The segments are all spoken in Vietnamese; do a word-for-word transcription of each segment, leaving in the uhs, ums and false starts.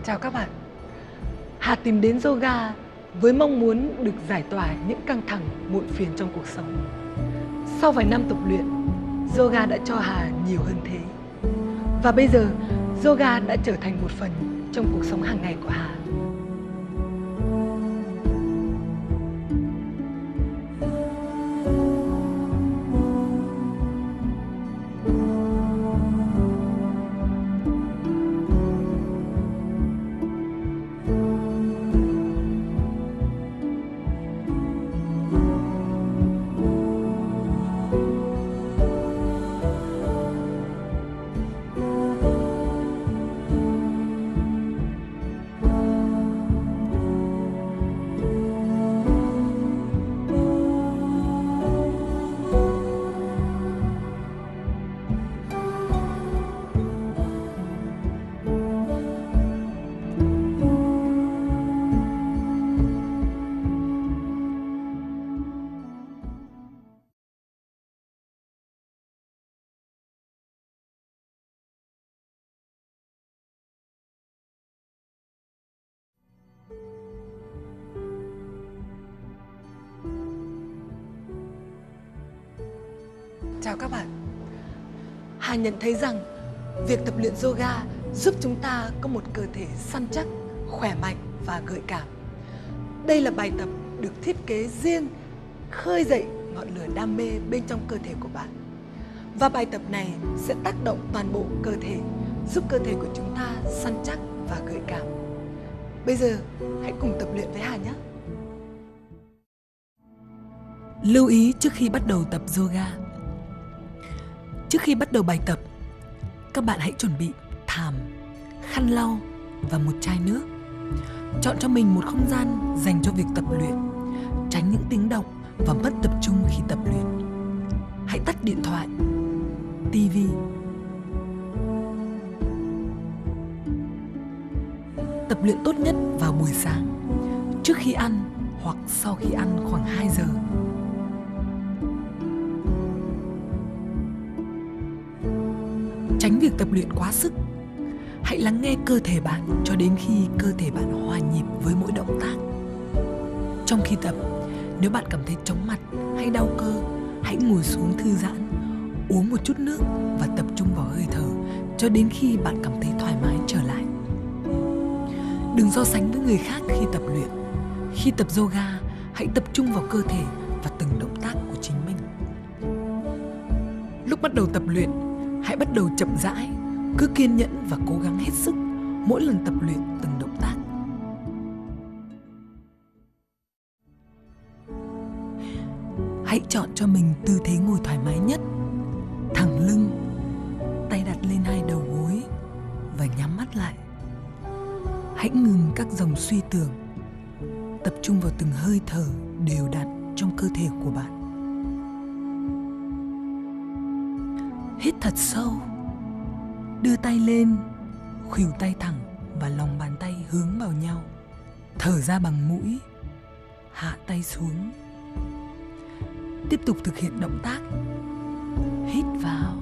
Chào các bạn. Hà tìm đến yoga với mong muốn được giải tỏa những căng thẳng muộn phiền trong cuộc sống. Sau vài năm tập luyện, yoga đã cho Hà nhiều hơn thế. Và bây giờ, yoga đã trở thành một phần trong cuộc sống hàng ngày của Hà. Chào các bạn. Hà nhận thấy rằng việc tập luyện yoga giúp chúng ta có một cơ thể săn chắc, khỏe mạnh và gợi cảm. Đây là bài tập được thiết kế riêng, khơi dậy ngọn lửa đam mê bên trong cơ thể của bạn. Và bài tập này sẽ tác động toàn bộ cơ thể, giúp cơ thể của chúng ta săn chắc và gợi cảm. Bây giờ, hãy cùng tập luyện với Hà nhé! Lưu ý trước khi bắt đầu tập yoga. Trước khi bắt đầu bài tập, các bạn hãy chuẩn bị thảm, khăn lau và một chai nước. Chọn cho mình một không gian dành cho việc tập luyện, tránh những tiếng động và mất tập trung khi tập luyện. Hãy tắt điện thoại, tivi. Tập luyện tốt nhất vào buổi sáng, trước khi ăn hoặc sau khi ăn khoảng hai giờ. Tránh việc tập luyện quá sức. Hãy lắng nghe cơ thể bạn cho đến khi cơ thể bạn hòa nhịp với mỗi động tác. Trong khi tập, nếu bạn cảm thấy chóng mặt hay đau cơ, hãy ngồi xuống thư giãn, uống một chút nước và tập trung vào hơi thở cho đến khi bạn cảm thấy thoải mái trở lại. Đừng so sánh với người khác khi tập luyện. Khi tập yoga, hãy tập trung vào cơ thể và từng động tác của chính mình. Lúc bắt đầu tập luyện, hãy bắt đầu chậm rãi, cứ kiên nhẫn và cố gắng hết sức mỗi lần tập luyện từng động tác. Hãy chọn cho mình tư thế ngồi thoải mái nhất, thẳng lưng, tay đặt lên hai đầu gối và nhắm mắt lại. Hãy ngừng các dòng suy tưởng, tập trung vào từng hơi thở đều đặn trong cơ thể của bạn. Hít thật sâu, đưa tay lên, khuỷu tay thẳng và lòng bàn tay hướng vào nhau. Thở ra bằng mũi, hạ tay xuống. Tiếp tục thực hiện động tác. Hít vào,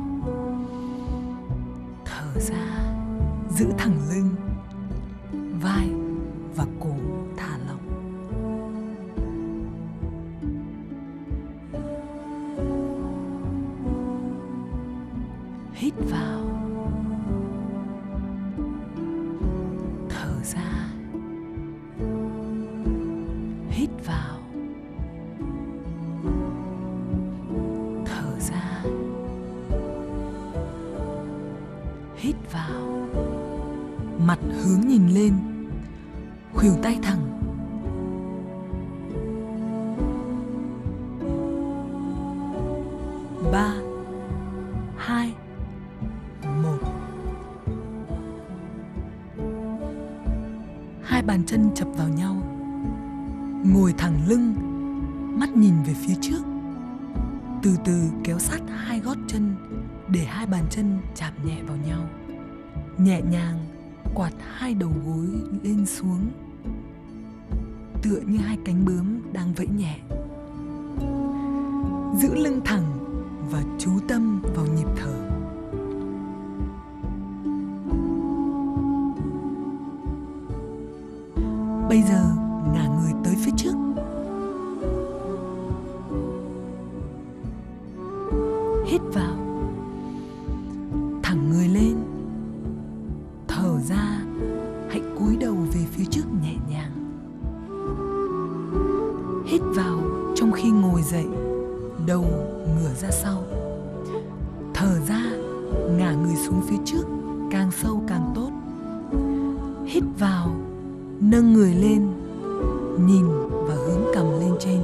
thở ra, giữ thẳng lưng, vai và cổ thả lỏng. Hít vào, thở ra, hít vào, thở ra, hít vào. Mặt hướng nhìn lên, khuỷu tay thẳng. Ba, hai, một. Hai bàn chân chập vào nhau. Ngồi thẳng lưng, mắt nhìn về phía trước. Từ từ kéo sát hai gót chân để hai bàn chân chạm nhẹ vào nhau. Nhẹ nhàng quạt hai đầu gối lên xuống, tựa như hai cánh bướm đang vẫy nhẹ. Giữ lưng thẳng và chú tâm vào nhịp thở. Bây giờ ngả người tới phía trước. Hít vào, thẳng người lên. Thở ra, hãy cúi đầu về phía trước nhẹ nhàng. Hít vào trong khi ngồi dậy, đầu ngửa ra sau. Thở ra, ngả người xuống phía trước, càng sâu càng tốt. Hít vào, nâng người lên, nhìn và hướng cằm lên trên.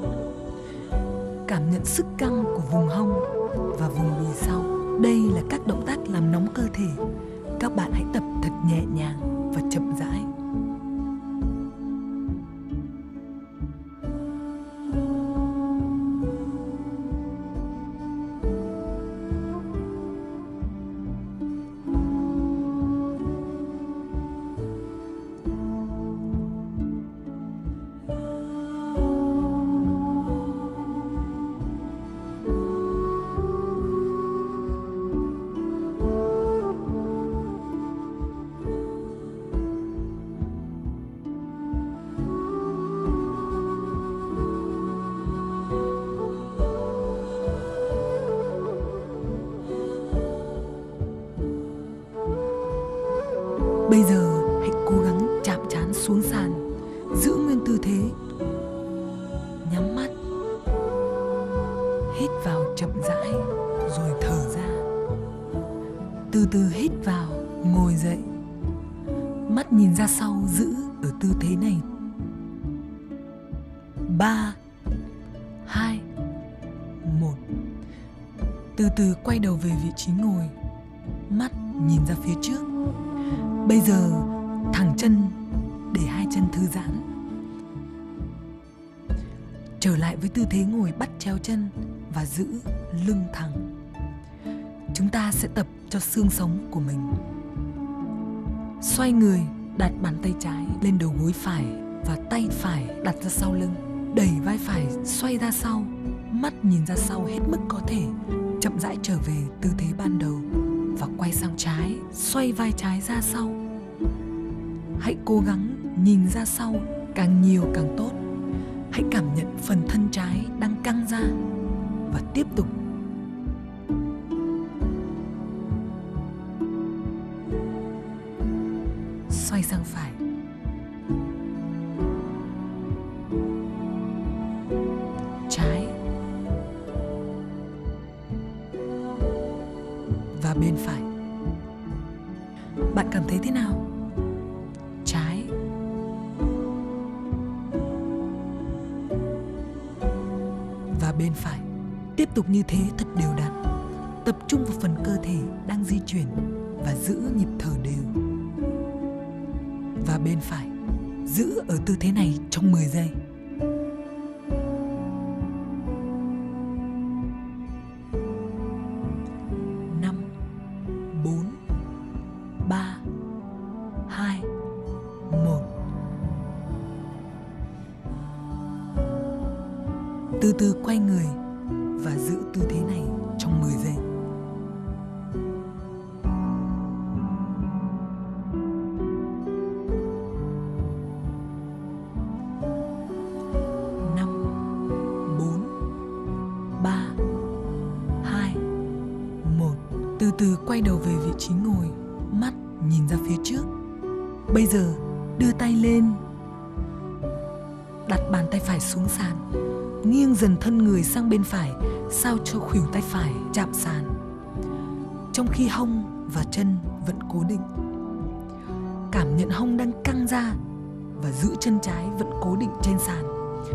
Cảm nhận sức căng của vùng hông và vùng đùi sau. Đây là các động tác làm nóng cơ thể. Các bạn hãy tập thật nhẹ nhàng và chậm rãi. Bây giờ hãy cố gắng chạm trán xuống sàn, giữ nguyên tư thế. Nhắm mắt, hít vào chậm rãi rồi thở ra. Từ từ hít vào, ngồi dậy. Mắt nhìn ra sau, giữ ở tư thế này. Ba, hai, một. Từ từ quay đầu về vị trí ngồi. Mắt nhìn ra phía trước. Bây giờ thẳng chân để hai chân thư giãn. Trở lại với tư thế ngồi bắt chéo chân và giữ lưng thẳng. Chúng ta sẽ tập cho xương sống của mình. Xoay người, đặt bàn tay trái lên đầu gối phải và tay phải đặt ra sau lưng. Đẩy vai phải xoay ra sau, mắt nhìn ra sau hết mức có thể. Chậm rãi trở về tư thế ban đầu và quay sang trái, xoay vai trái ra sau. Hãy cố gắng nhìn ra sau, càng nhiều càng tốt. Hãy cảm nhận phần thân trái đang căng ra và tiếp tục. Xoay sang phải. Trái. Và bên phải. Bạn cảm thấy thế nào? Trái. Và bên phải. Tiếp tục như thế thật đều đặn. Tập trung vào phần cơ thể đang di chuyển và giữ nhịp thở đều. Và bên phải. Giữ ở tư thế này trong mười giây. năm, bốn, ba, hai, một. Từ từ quay người và giữ tư thế này trong mười giây. năm, bốn, ba, hai, một. Từ từ quay đầu về vị trí ngồi, mắt nhìn ra phía trước. Bây giờ đưa tay lên, đặt bàn tay phải xuống sàn, nghiêng dần thân người sang bên phải sao cho khuỷu tay phải chạm sàn, trong khi hông và chân vẫn cố định. Cảm nhận hông đang căng ra và giữ chân trái vẫn cố định trên sàn.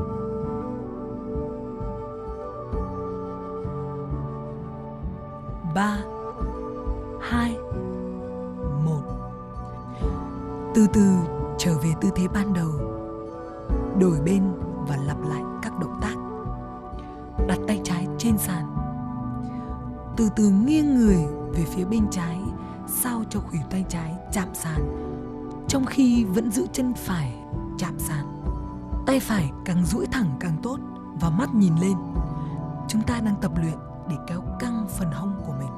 Ba, hai, một. Từ từ trở về tư thế ban đầu, đổi bên và lặp lại các động tác. Đặt tay trái trên sàn, từ từ nghiêng người về phía bên trái sao cho khuỷu tay trái chạm sàn, trong khi vẫn giữ chân phải chạm sàn. Tay phải càng duỗi thẳng càng tốt và mắt nhìn lên. Chúng ta đang tập luyện để kéo căng phần hông của mình.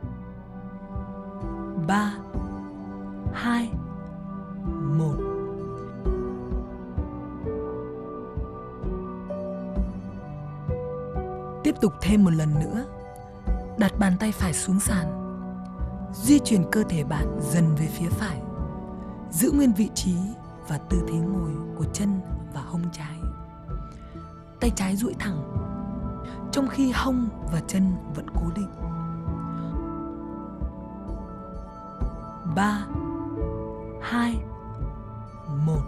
Ba, hai, một. tục thêm một lần nữa. Đặt bàn tay phải xuống sàn. Di chuyển cơ thể bạn dần về phía phải. Giữ nguyên vị trí và tư thế ngồi của chân và hông trái. Tay trái duỗi thẳng, trong khi hông và chân vẫn cố định. ba, hai, một.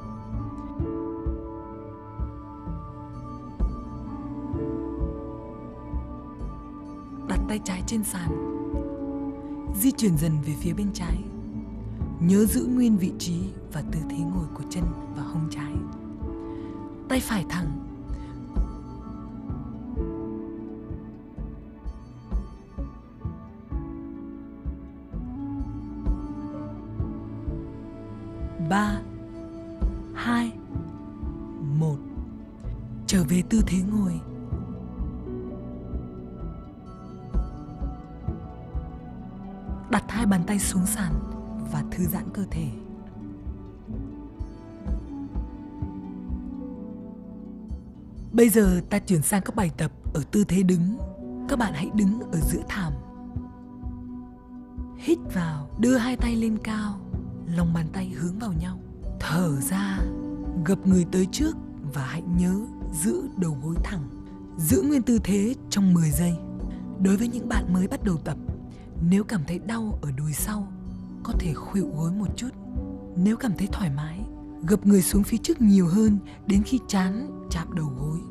Đặt tay trái trên sàn. Di chuyển dần về phía bên trái. Nhớ giữ nguyên vị trí và tư thế ngồi của chân và hông trái. Tay phải thẳng. ba, hai, một. Trở về tư thế ngồi. Đặt hai bàn tay xuống sàn và thư giãn cơ thể. Bây giờ ta chuyển sang các bài tập ở tư thế đứng. Các bạn hãy đứng ở giữa thảm. Hít vào, đưa hai tay lên cao, lòng bàn tay hướng vào nhau. Thở ra, gập người tới trước và hãy nhớ giữ đầu gối thẳng. Giữ nguyên tư thế trong mười giây. Đối với những bạn mới bắt đầu tập, nếu cảm thấy đau ở đùi sau, có thể khuỵu gối một chút. Nếu cảm thấy thoải mái, gập người xuống phía trước nhiều hơn đến khi trán chạm đầu gối.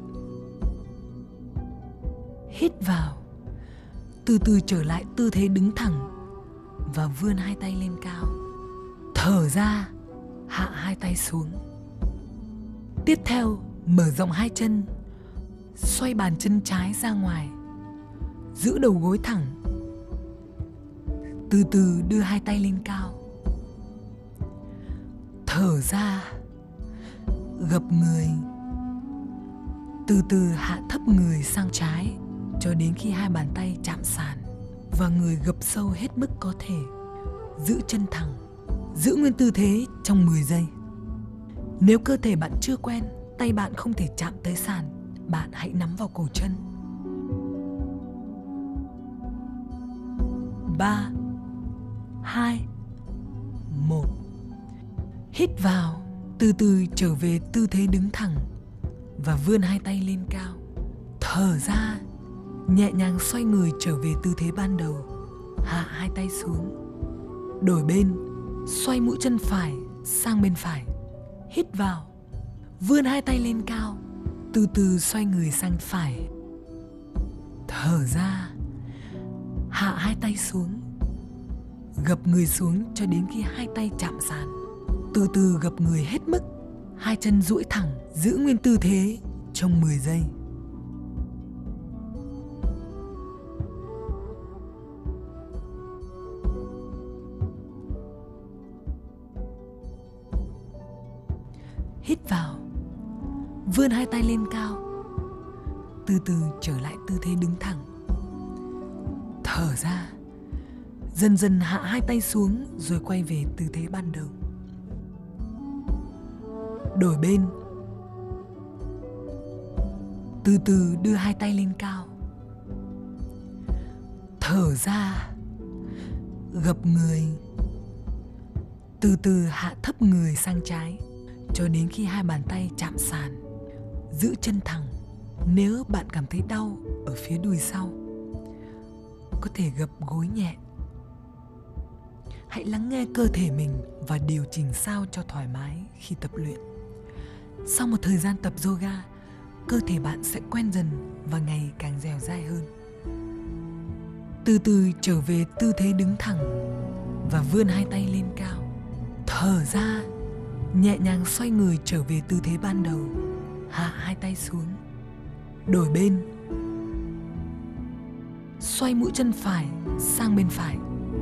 Hít vào, từ từ trở lại tư thế đứng thẳng và vươn hai tay lên cao. Thở ra, hạ hai tay xuống. Tiếp theo, mở rộng hai chân, xoay bàn chân trái ra ngoài, giữ đầu gối thẳng. Từ từ đưa hai tay lên cao. Thở ra, gập người. Từ từ hạ thấp người sang trái cho đến khi hai bàn tay chạm sàn và người gập sâu hết mức có thể. Giữ chân thẳng. Giữ nguyên tư thế trong mười giây. Nếu cơ thể bạn chưa quen, tay bạn không thể chạm tới sàn, bạn hãy nắm vào cổ chân. ba, hai, một. Hít vào, từ từ trở về tư thế đứng thẳng và vươn hai tay lên cao. Thở ra, nhẹ nhàng xoay người trở về tư thế ban đầu. Hạ hai tay xuống. Đổi bên, xoay mũi chân phải sang bên phải. Hít vào, vươn hai tay lên cao, từ từ xoay người sang phải. Thở ra, hạ hai tay xuống. Gập người xuống cho đến khi hai tay chạm sàn. Từ từ gập người hết mức. Hai chân duỗi thẳng, giữ nguyên tư thế trong mười giây. Hít vào, vươn hai tay lên cao, từ từ trở lại tư thế đứng thẳng. Thở ra, dần dần hạ hai tay xuống rồi quay về tư thế ban đầu. Đổi bên, từ từ đưa hai tay lên cao. Thở ra, gập người, từ từ hạ thấp người sang trái cho đến khi hai bàn tay chạm sàn. Giữ chân thẳng. Nếu bạn cảm thấy đau ở phía đùi sau, có thể gập gối nhẹ. Hãy lắng nghe cơ thể mình và điều chỉnh sao cho thoải mái khi tập luyện. Sau một thời gian tập yoga, cơ thể bạn sẽ quen dần và ngày càng dẻo dai hơn. Từ từ trở về tư thế đứng thẳng và vươn hai tay lên cao. Thở ra, nhẹ nhàng xoay người trở về tư thế ban đầu. Hạ hai tay xuống. Đổi bên, xoay mũi chân phải sang bên phải.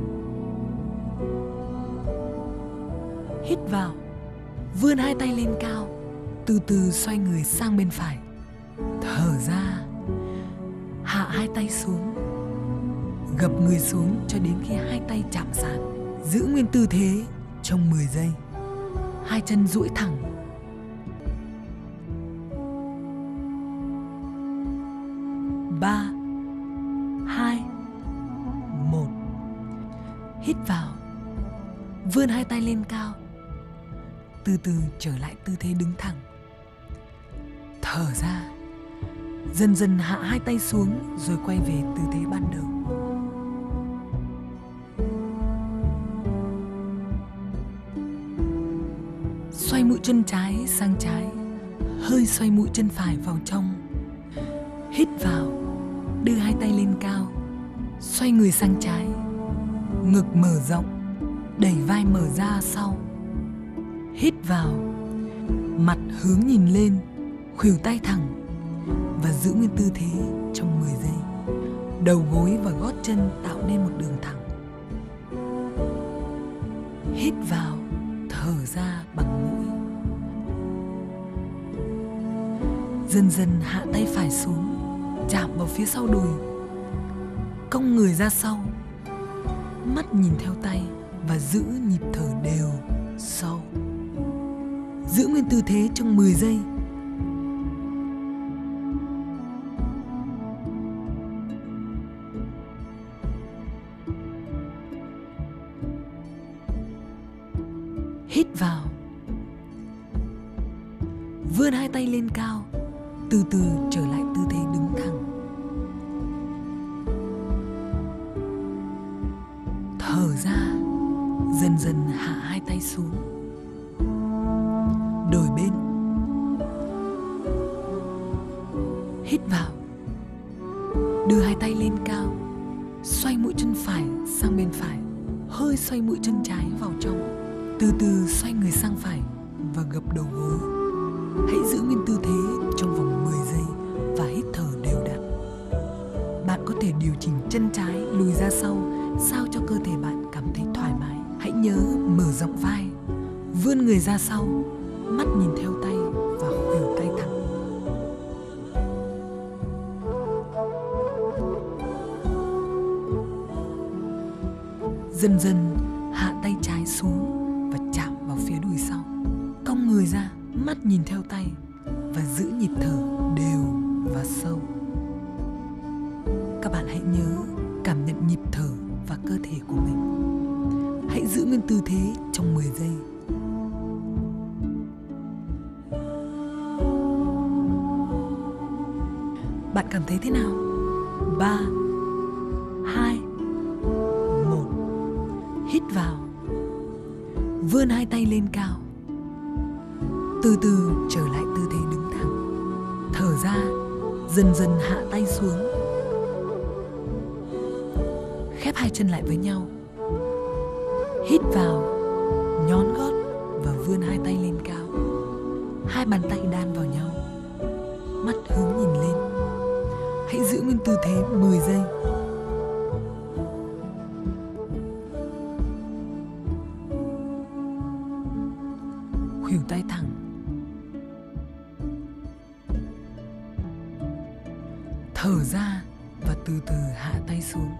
Hít vào, vươn hai tay lên cao, từ từ xoay người sang bên phải. Thở ra, hạ hai tay xuống. Gập người xuống cho đến khi hai tay chạm sàn. Giữ nguyên tư thế trong mười giây. Hai chân duỗi thẳng. ba, Hít vào, vươn hai tay lên cao, từ từ trở lại tư thế đứng thẳng. Thở ra, dần dần hạ hai tay xuống rồi quay về tư thế ban đầu. Xoay mũi chân trái sang trái, hơi xoay mũi chân phải vào trong. Hít vào, đưa hai tay lên cao, xoay người sang trái, ngực mở rộng, đẩy vai mở ra sau. Hít vào, mặt hướng nhìn lên, khuỷu tay thẳng và giữ nguyên tư thế trong mười giây. Đầu gối và gót chân tạo nên một đường thẳng. Hít vào, thở ra bằng mũi. Dần dần hạ tay phải xuống, chạm vào phía sau đùi, cong người ra sau, mắt nhìn theo tay và giữ nhịp thở đều sâu. Giữ nguyên tư thế trong mười giây. Hít vào, vươn hai tay lên cao, từ từ trở lại tư thế đứng thẳng. Thở ra, dần dần hạ hai tay xuống. Đổi bên. Hít vào, đưa hai tay lên cao, xoay mũi chân phải sang bên phải, hơi xoay mũi chân trái vào trong. Từ từ xoay người sang phải và gập đầu gối. Hãy giữ nguyên tư thế trong vòng mười giây và hít thở đều đặn. Bạn có thể điều chỉnh chân trái lùi ra sau sao cho cơ thể bạn cảm thấy thoải mái. Hãy nhớ mở rộng vai, vươn người ra sau, mắt nhìn theo tay và khuỷu tay thẳng. Dần dần hạ tay trái xuống và chạm vào phía đùi sau. Cong người ra, mắt nhìn theo tay và giữ nhịp thở đều và sâu. Các bạn hãy nhớ cảm nhận nhịp thở và cơ thể của mình. Hãy giữ nguyên tư thế trong mười giây. Bạn cảm thấy thế nào? ba, hai, một. Hít vào, vươn hai tay lên cao, từ từ trở lại tư thế đứng thẳng. Thở ra, dần dần hạ tay xuống. Khép hai chân lại với nhau. Hít vào, nhón gót và vươn hai tay lên cao. Hai bàn tay đan vào nhau, mắt hướng nhìn lên. Hãy giữ nguyên tư thế mười giây. Khuỷu tay thẳng. Thở ra và từ từ hạ tay xuống.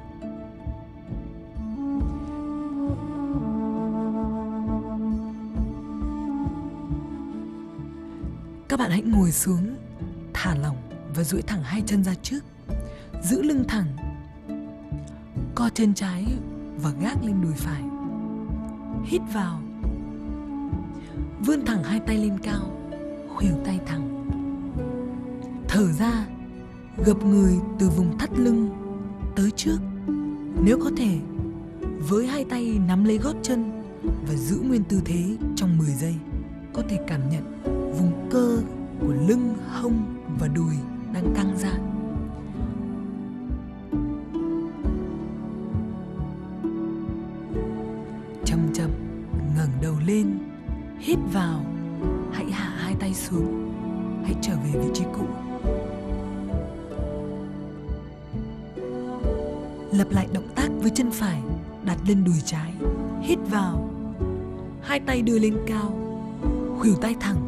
Các bạn hãy ngồi xuống, thả lỏng và duỗi thẳng hai chân ra trước. Giữ lưng thẳng. Co chân trái và gác lên đùi phải. Hít vào. Vươn thẳng hai tay lên cao, khuỷu tay thẳng. Thở ra, gập người từ vùng thắt lưng tới trước. Nếu có thể, với hai tay nắm lấy gót chân và giữ nguyên tư thế trong mười giây. Có thể cảm nhận vùng cơ của lưng, hông và đùi đang căng ra. Chậm chậm ngẩng đầu lên, hít vào, hãy hạ hai tay xuống, hãy trở về vị trí cũ. Lặp lại động tác với chân phải đặt lên đùi trái. Hít vào, hai tay đưa lên cao, khuỷu tay thẳng.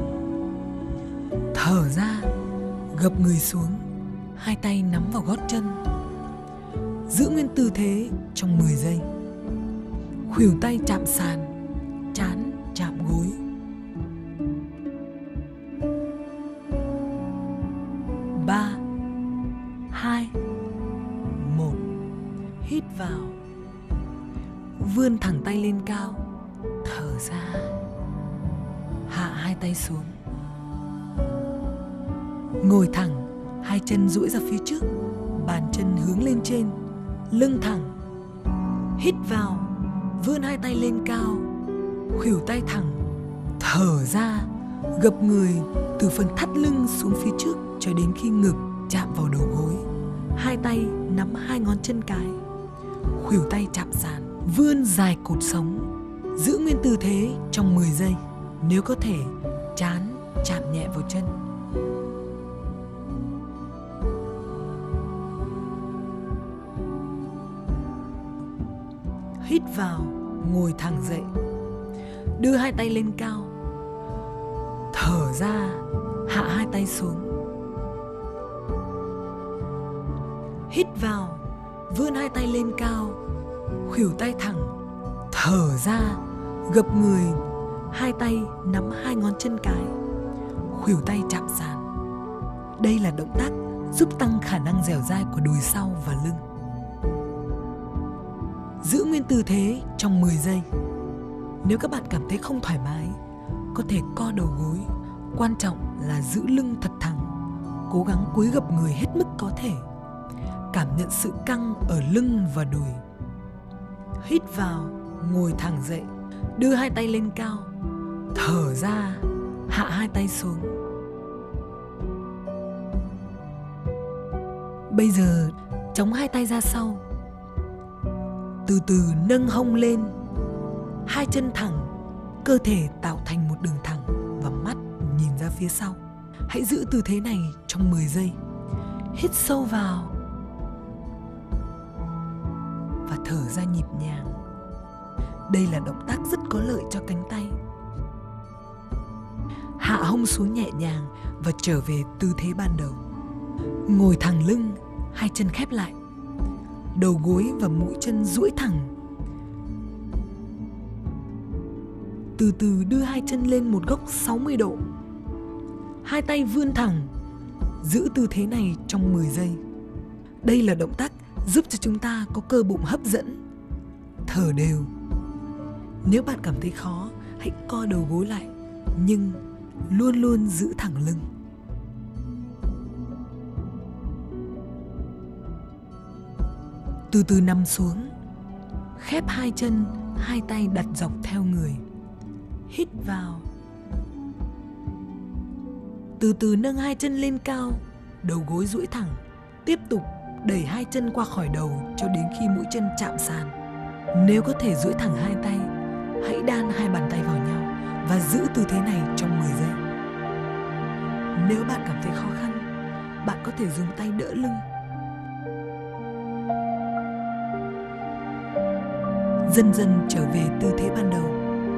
Thở ra, gập người xuống, hai tay nắm vào gót chân. Giữ nguyên tư thế trong mười giây. Khuỷu tay chạm sàn, trán chạm gối. ba, hai, một. Hít vào. vươn thẳng tay lên cao, thở ra, hạ hai tay xuống. Ngồi thẳng, hai chân duỗi ra phía trước, bàn chân hướng lên trên, lưng thẳng. Hít vào, vươn hai tay lên cao, khuỷu tay thẳng. Thở ra, gập người từ phần thắt lưng xuống phía trước cho đến khi ngực chạm vào đầu gối. Hai tay nắm hai ngón chân cái, khuỷu tay chạm sàn, vươn dài cột sống. Giữ nguyên tư thế trong mười giây. Nếu có thể, trán chạm nhẹ vào chân. Hít vào, ngồi thẳng dậy. Đưa hai tay lên cao. Thở ra, hạ hai tay xuống. Hít vào, vươn hai tay lên cao, khuỷu tay thẳng. Thở ra, gập người, hai tay nắm hai ngón chân cái, khuỷu tay chạm sàn. Đây là động tác giúp tăng khả năng dẻo dai của đùi sau và lưng. Giữ nguyên tư thế trong mười giây. Nếu các bạn cảm thấy không thoải mái, có thể co đầu gối. Quan trọng là giữ lưng thật thẳng. Cố gắng cúi gập người hết mức có thể. Cảm nhận sự căng ở lưng và đùi. Hít vào, ngồi thẳng dậy. Đưa hai tay lên cao. Thở ra, hạ hai tay xuống. Bây giờ, chống hai tay ra sau. Từ từ nâng hông lên. Hai chân thẳng, cơ thể tạo thành một đường thẳng và mắt nhìn ra phía sau. Hãy giữ tư thế này trong mười giây. Hít sâu vào và thở ra nhịp nhàng. Đây là động tác rất có lợi cho cánh tay. Hạ hông xuống nhẹ nhàng và trở về tư thế ban đầu. Ngồi thẳng lưng, hai chân khép lại. Đầu gối và mũi chân duỗi thẳng. Từ từ đưa hai chân lên một góc sáu mươi độ. Hai tay vươn thẳng. Giữ tư thế này trong mười giây. Đây là động tác giúp cho chúng ta có cơ bụng hấp dẫn. Thở đều. Nếu bạn cảm thấy khó, hãy co đầu gối lại, nhưng luôn luôn giữ thẳng lưng. Từ từ nằm xuống. Khép hai chân, hai tay đặt dọc theo người. Hít vào. Từ từ nâng hai chân lên cao, đầu gối duỗi thẳng. Tiếp tục đẩy hai chân qua khỏi đầu cho đến khi mũi chân chạm sàn. Nếu có thể duỗi thẳng hai tay, hãy đan hai bàn tay vào nhau và giữ tư thế này trong mười giây. Nếu bạn cảm thấy khó khăn, bạn có thể dùng tay đỡ lưng. Dần dần trở về tư thế ban đầu.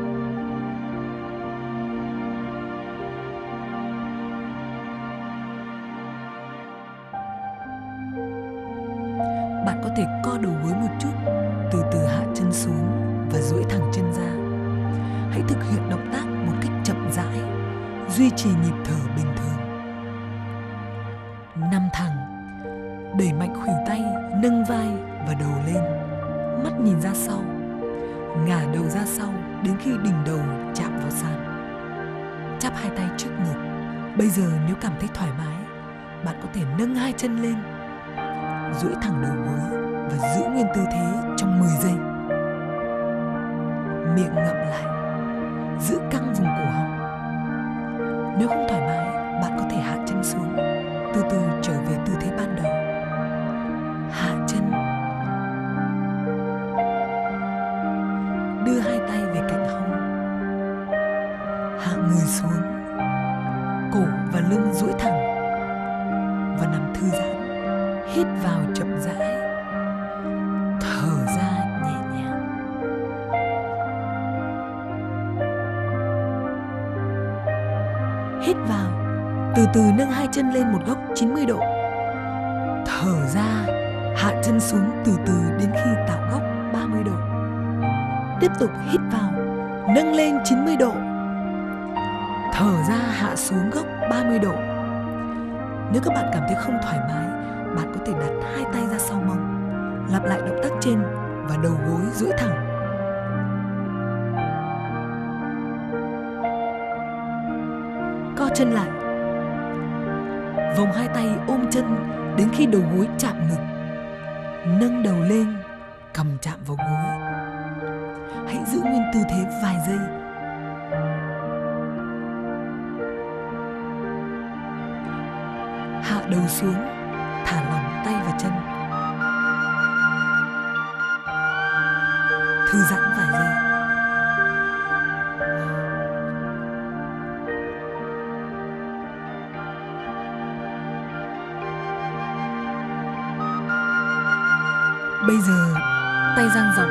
Bạn có thể co đầu gối một chút, từ từ hạ chân xuống và duỗi thẳng chân ra. Hãy thực hiện động tác một cách chậm rãi, duy trì nhịp thở bình thường. Nằm thẳng, đẩy mạnh khuỷu tay, nâng vai và đầu lên, mắt nhìn ra sau. Ngả đầu ra sau đến khi đỉnh đầu chạm vào sàn. Chắp hai tay trước ngực. Bây giờ nếu cảm thấy thoải mái, bạn có thể nâng hai chân lên, duỗi thẳng đầu gối và giữ nguyên tư thế trong mười giây. Miệng ngậm lại, giữ căng vùng cổ họng. Nếu không thoải mái, bạn có thể hạ chân xuống, từ từ trở về tư thế ban đầu. Hạ chân. Đưa hai tay về cạnh hông. Hạ người xuống. Cổ và lưng duỗi thẳng và nằm thư giãn. Hít vào chậm rãi. Thở ra nhẹ nhàng. Hít vào. Từ từ nâng hai chân lên một góc chín mươi độ. Thở ra. Hạ chân xuống từ từ đến khi tạo góc ba mươi độ. Tiếp tục hít vào, nâng lên chín mươi độ. Thở ra hạ xuống góc ba mươi độ. Nếu các bạn cảm thấy không thoải mái, bạn có thể đặt hai tay ra sau mông, lặp lại động tác trên và đầu gối duỗi thẳng. chân lại. Vòng hai tay ôm chân đến khi đầu gối chạm ngực. Nâng đầu lên, cầm chạm vào gối. Hãy giữ nguyên tư thế vài giây. Hạ đầu xuống, thả lỏng tay và chân. Thư giãn vài giây. Bây giờ tay dang rộng,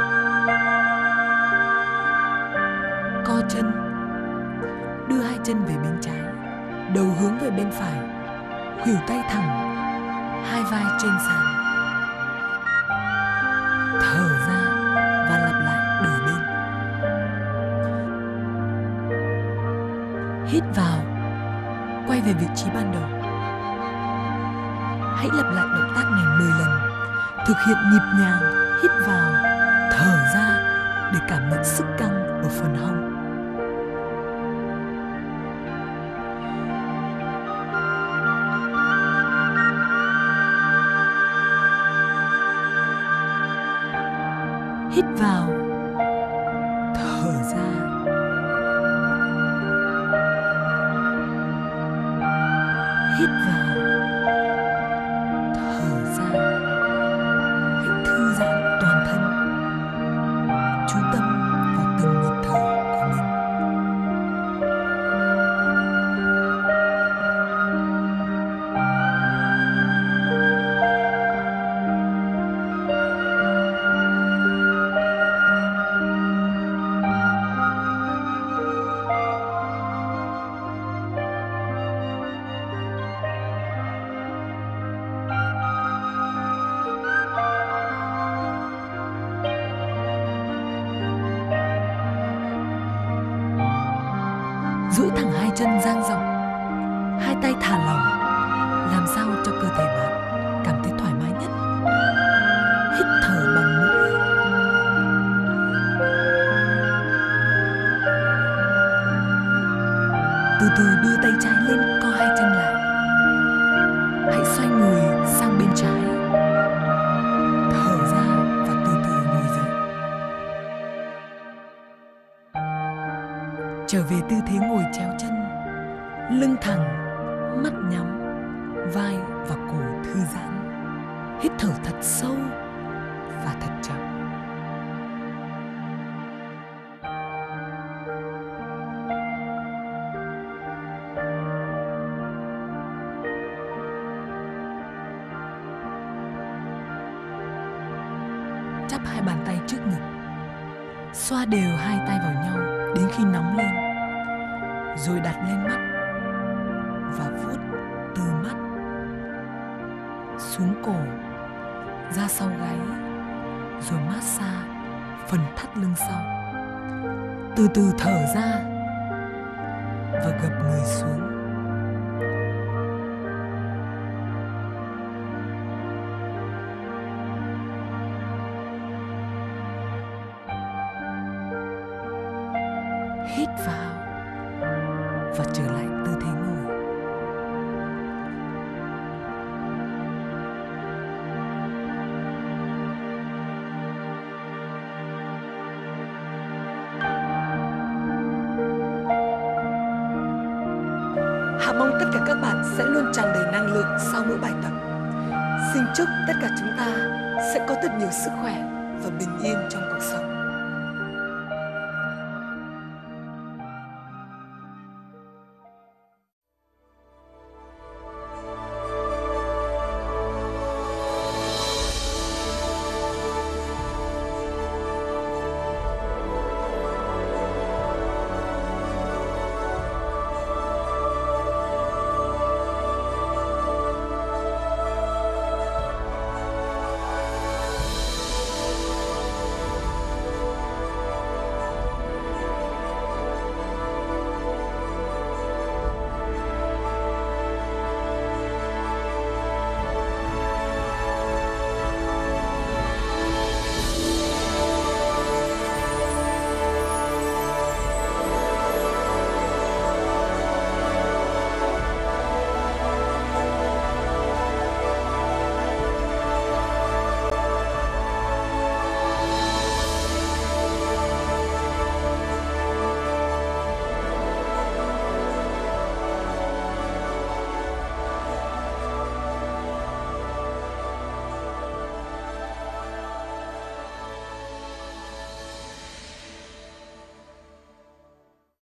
co chân, đưa hai chân về bên trái, đầu hướng về bên phải, khuỷu tay thẳng, hai vai trên sàn. Thở ra và lặp lại đổi bên. Hít vào, quay về vị trí ban đầu. Hãy lặp lại động tác này mười lần. Thực hiện nhịp nhàng, hít vào, thở ra để cảm nhận sức căng ở phần hông. Hít vào, thở ra. Hít vào, thở ra. Hãy thư giãn toàn thân. Chú tâm vào từng nhịp thở của mình. Duỗi thẳng hai chân dang rộng, hai tay thả lỏng, làm sao cho cơ thể bạn cảm thấy thoải mái nhất. Hít thở bằng mũi. Từ từ đưa tay trái lên, co hai chân lại. Hãy xoay người sang bên trái. Thở ra và từ từ ngồi dậy. Trở về tư thế ngồi chéo chân, lưng thẳng, mắt nhắm, vai và cổ thư giãn. Hít thở thật sâu và thật chậm. Chắp hai bàn tay trước ngực, xoa đều hai tay vào nhau đến khi nóng lên, rồi đặt lên mắt và vuốt từ mắt xuống cổ, ra sau gáy, rồi massage phần thắt lưng sau. Từ từ thở ra và gập người xuống. Hít vào và trở lại tư thế ngồi. Hà mong tất cả các bạn sẽ luôn tràn đầy năng lượng sau mỗi bài tập. Xin chúc tất cả chúng ta sẽ có thật nhiều sức khỏe và bình yên trong cuộc sống.